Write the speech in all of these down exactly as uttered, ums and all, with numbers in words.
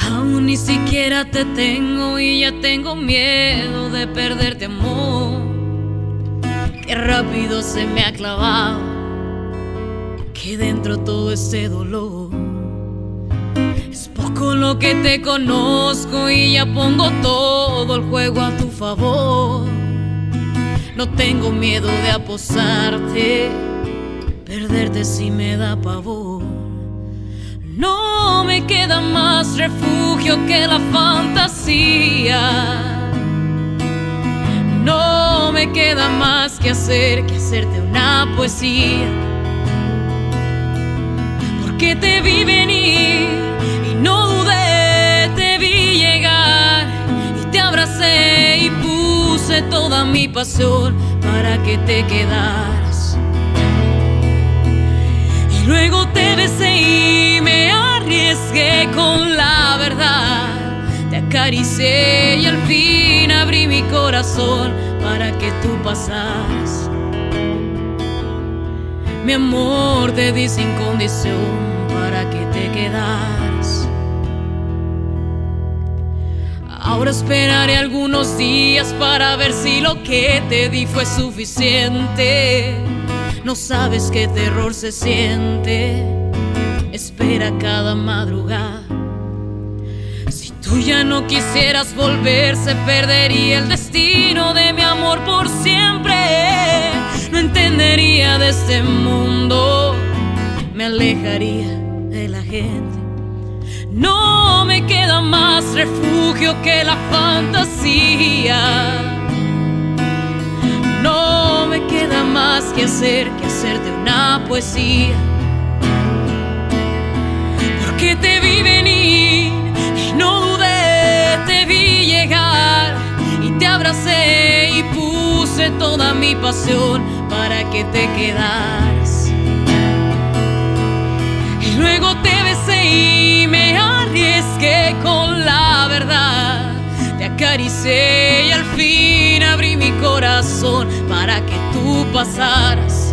Aún ni siquiera te tengo y ya tengo miedo de perderte, amor. Qué rápido se me ha clavado que dentro todo este dolor. Es poco lo que te conozco y ya pongo todo el juego a tu favor. No tengo miedo de apostarte, perderte si me da pavor. No me queda más refugio que la fantasía. No me queda más que hacer que hacerte una poesía. Porque te vi venir y no dudé, te vi llegar y te abracé y puse toda mi pasión para que te quedaras. Y luego te besé y me arriesgué con la verdad. Te acaricié y al fin abrí mi corazón para que tú pasaras. Mi amor, te di sin condición para que te quedaras. Ahora esperaré algunos días para ver si lo que te di fue suficiente. No sabes qué terror se siente. Espera cada madrugada. Si tú ya no quisieras volver, se perdería el destino de mi amor por siempre. No entendería de este mundo, me alejaría de la gente. No me queda más refugio que la fantasía. No me queda más que hacer que hacerte una poesía. Porque te vi venir y no dudé, te vi llegar y te abracé y puse toda mi pasión para que te quedaras. Y luego te besé y me arriesgué con la verdad. Te acaricié y al fin abrí mi corazón para que tú pasaras.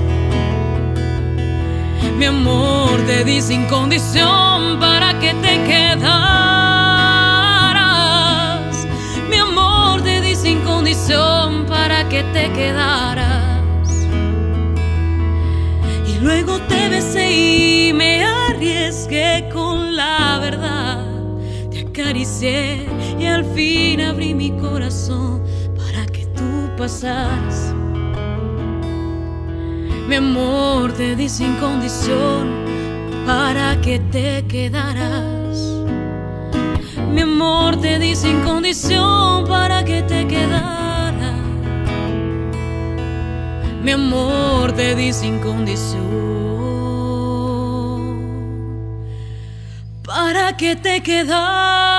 Mi amor, te di sin condición para que te quedaras. Mi amor, te di sin condición para que te quedaras. Y luego te besé y me arriesgué con la verdad. Te acaricié y al fin abrí mi corazón para que tú pasaras. Mi amor, te di sin condición para que te quedaras. Mi amor, te di sin condición para que te quedaras. Mi amor, te di sin condición para que te quedaras.